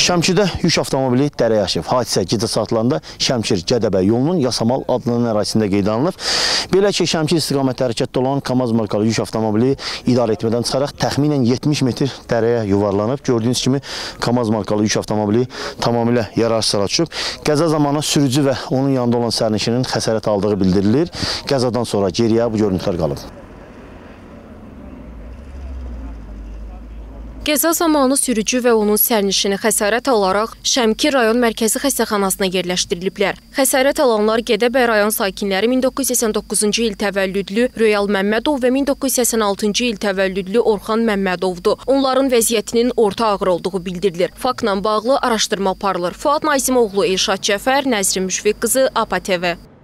Şəmkirdə yük avtomobili dərəyə aşıb. Hadisə gecə saatlarında Şəmkir-Gədəbəy yolunun Yasamal adlanan ərazisində qeydə alınıb. Belə ki, Şəmkir istiqamətdə hərəkətdə olan KAMAZ markalı yük avtomobili idarə etmədən çıxaraq təxminən 70 metr dərəyə yuvarlanıb. Gördüyünüz kimi KAMAZ markalı yük avtomobili tamamilə yararsız hala düşüb. Qəza zamanı sürücü və onun yanında olan sərnişinin xəsarət aldığı bildirilir. Qəzadan sonra geriyə bu görüntülər qalıb. Qəza zamanı sürücü və onun sərnişini xəsarət alaraq Şəmkir rayon mərkəzi xəstəxanasına yerləşdiriliblər. Xəsarət alanlar Gədəbəy rayon sakinləri 1989-cu il təvəllüdlü Röyal Məmmədov və 1986-cı il təvəllüdlü Orxan Məmmədovdur. Onların vəziyyətinin orta ağır olduğu bildirilir. Faktla bağlı araşdırma aparılır. Fuad Nazimoğlu, Elşad Cəfər, Nəzrin Müşfiq qızı, APA TV.